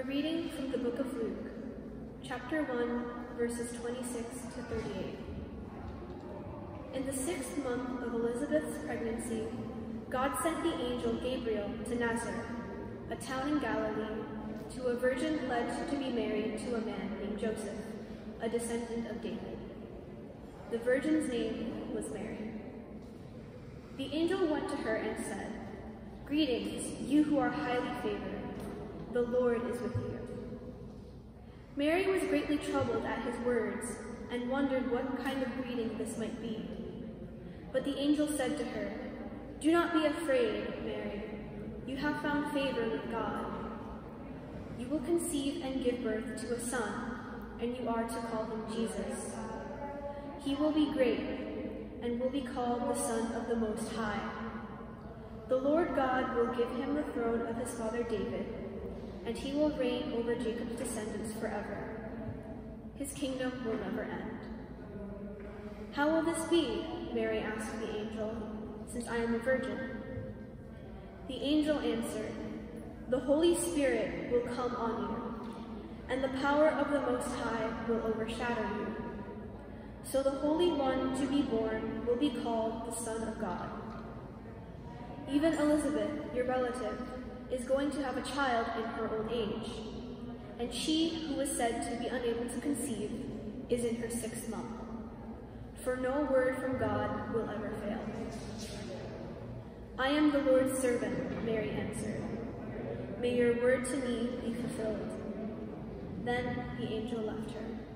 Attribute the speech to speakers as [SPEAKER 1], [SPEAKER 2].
[SPEAKER 1] A reading from the book of Luke, chapter 1, verses 26 to 38. In the 6th month of Elizabeth's pregnancy, God sent the angel Gabriel to Nazareth, a town in Galilee, to a virgin pledged to be married to a man named Joseph, a descendant of David. The virgin's name was Mary. The angel went to her and said, "Greetings, you who are highly favored. The Lord is with you." Mary was greatly troubled at his words and wondered what kind of greeting this might be. But the angel said to her, "Do not be afraid, Mary. You have found favor with God. You will conceive and give birth to a son, and you are to call him Jesus. He will be great and will be called the Son of the Most High. The Lord God will give him the throne of his father David, and he will reign over Jacob's descendants forever. His kingdom will never end." "How will this be?" Mary asked the angel, "since I am a virgin?" The angel answered, "The Holy Spirit will come on you, and the power of the Most High will overshadow you. So the Holy One to be born will be called the Son of God. Even Elizabeth, your relative, is going to have a child in her old age, and she who was said to be unable to conceive is in her 6th month. For no word from God will ever fail." "I am the Lord's servant," Mary answered. "May your word to me be fulfilled." Then the angel left her.